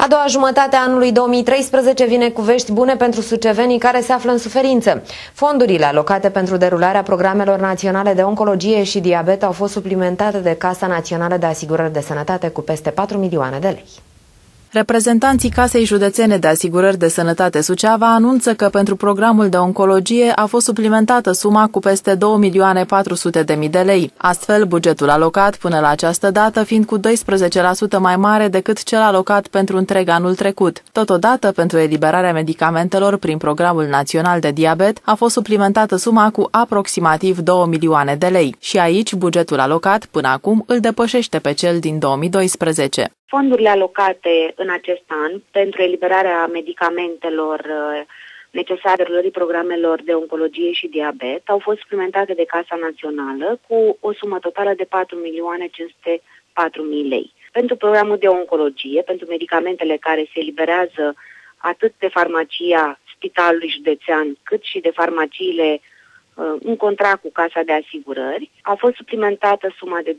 A doua jumătate a anului 2013 vine cu vești bune pentru sucevenii care se află în suferință. Fondurile alocate pentru derularea programelor naționale de oncologie și diabet au fost suplimentate de Casa Națională de Asigurări de Sănătate cu peste 4 milioane de lei. Reprezentanții Casei Județene de Asigurări de Sănătate Suceava anunță că pentru programul de oncologie a fost suplimentată suma cu peste 2.400.000 de lei. Astfel, bugetul alocat până la această dată fiind cu 12% mai mare decât cel alocat pentru întreg anul trecut. Totodată, pentru eliberarea medicamentelor prin programul național de diabet a fost suplimentată suma cu aproximativ 2 milioane de lei. Și aici, bugetul alocat până acum îl depășește pe cel din 2012. Fondurile alocate în acest an pentru eliberarea medicamentelor necesare derulării programelor de oncologie și diabet au fost suplimentate de Casa Națională cu o sumă totală de 4.504.000 lei. Pentru programul de oncologie, pentru medicamentele care se eliberează atât de farmacia Spitalului Județean, cât și de farmaciile în contract cu Casa de Asigurări, a fost suplimentată suma de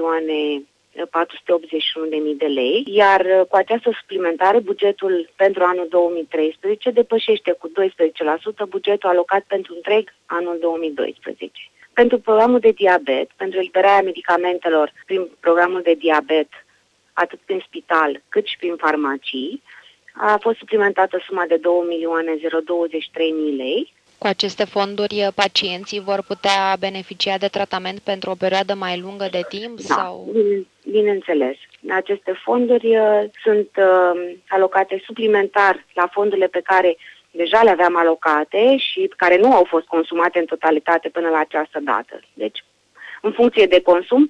2.481.000 de lei, iar cu această suplimentare bugetul pentru anul 2013 depășește cu 12% bugetul alocat pentru întreg anul 2012. Pentru programul de diabet, pentru eliberarea medicamentelor prin programul de diabet, atât prin spital cât și prin farmacii, a fost suplimentată suma de 2.023.000 lei. Cu aceste fonduri, pacienții vor putea beneficia de tratament pentru o perioadă mai lungă de timp? Da, sau? Bineînțeles. Aceste fonduri sunt alocate suplimentar la fondurile pe care deja le aveam alocate și care nu au fost consumate în totalitate până la această dată. Deci, în funcție de consum,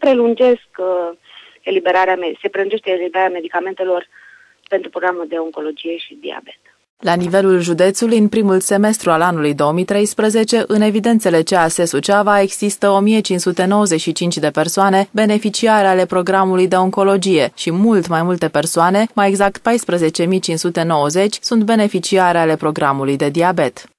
se prelungește eliberarea medicamentelor pentru programul de oncologie și diabet. La nivelul județului, în primul semestru al anului 2013, în evidențele CAS Suceava există 1595 de persoane beneficiare ale programului de oncologie și mult mai multe persoane, mai exact 14.590, sunt beneficiare ale programului de diabet.